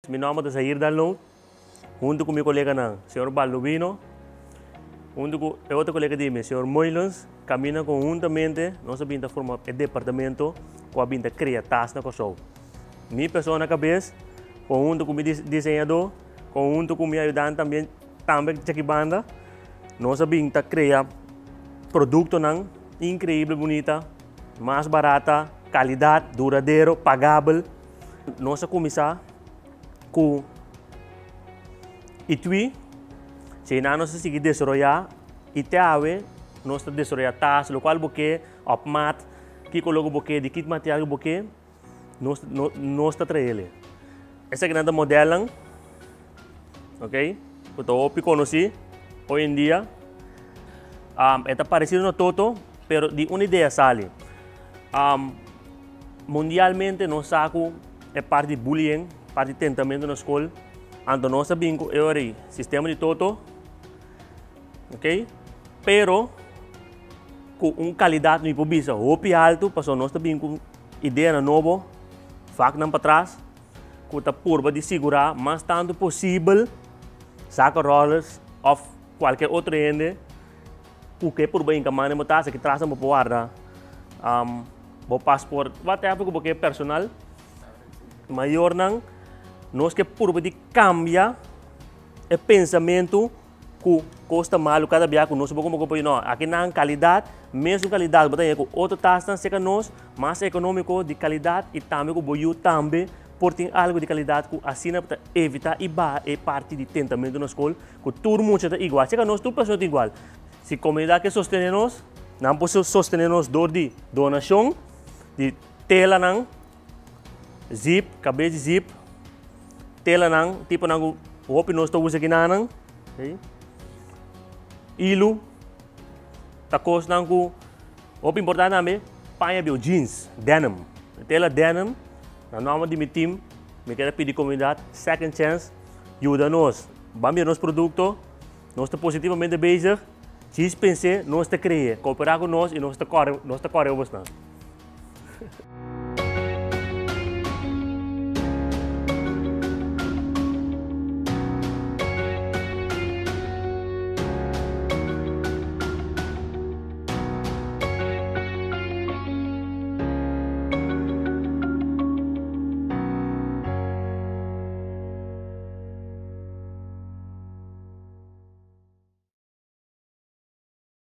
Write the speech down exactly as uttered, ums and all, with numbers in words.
Mi nome é Zahir Dalnou, junto com meu colega, não, senhor Baldovino, junto com outro colega de mim, senhor Moilans, caminha conjuntamente, nós vamos formar um departamento que vai criar tasas na Curaçao. Minha pessoa na cabeça, junto com meu desenhador, junto com meu ajudante também, também de banda, nós vamos criar produto não incrível, bonita, mais barata, qualidade, duradouro, pagável. Nós vamos começar com itui, se nós seguir desenvolver, e até nós desenvolver tas, local buque, opmat, que coloca buque, de kit material buque, nós nós está trabalhando. Esse é o grande modelo, ok? Então, eu conheci hoje em dia, um, é parecido no todo, mas de uma ideia sale. Um, mundialmente, nós saco é parte de bullying, parte de tentamento na escola. Então, nós sabemos que é o sistema de todo, ok? Pero, com uma qualidade no pubisa, roupa alto, passou nós sabemos com ideia nova, fac não para trás, com a curva de segurar, mas tanto possível, saca rollers ou qualquer outro ende, o que por bem caminho uma taça que traz uma guarda, um, o passaporte, até porque é personal, maior não, nós que por bem cambia o pensamento que custa mal cada dia que nós vamos comprar não, aqui não qualidade, mesmo qualidade, botar com outra taça, seca nós, mais econômico de qualidade e também com boiú também por ter algo de qualidade que assim para evitar e ba é parte de tentamento na escola, que todo mundo está igual, seca nós tudo pessoa igual. Se a comunidade que sustenta nós, não pode sustentar nós dor de donação, de tela não, zip, cabeça de zip, tela não, tipo não, roupa nós estamos aqui não, ilo, tacos não, roupa importante também, panha bio jeans, denim, tela denim, na nome de meu time, me quero pedir comunidade, second chance, ajuda nós, vamos ver nosso produto, nós estamos positivamente bezig, se pensar, nós estamos criando, cooperar com nós e nós estamos correndo, nós estamos correndo.